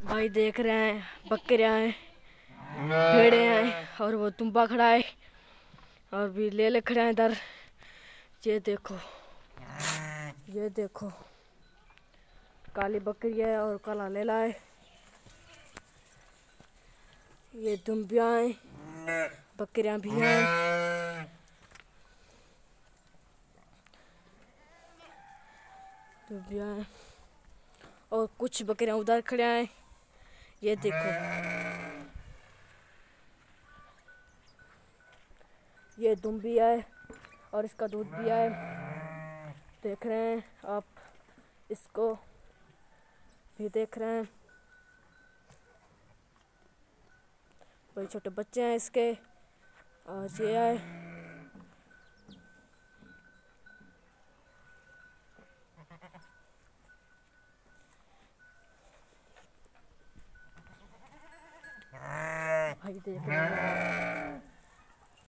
भाई देख रहे हैं बकरियां हैं, भेड़े हैं और वो तुम्बा खड़ा है और भी लेले खड़े हैं इधर। ये देखो, ये देखो, काली बकरी है और काला लेला है। ये दुम्बियां हैं, बकरियां भी हैं, दुम्बियां हैं और कुछ बकरियां उधर खड़े हैं। ये देखो, ये दुम्बी है और इसका दूध भी है। देख रहे हैं आप, इसको भी देख रहे हैं। बड़े छोटे बच्चे हैं इसके और ये है। भाई देख रहे हैं।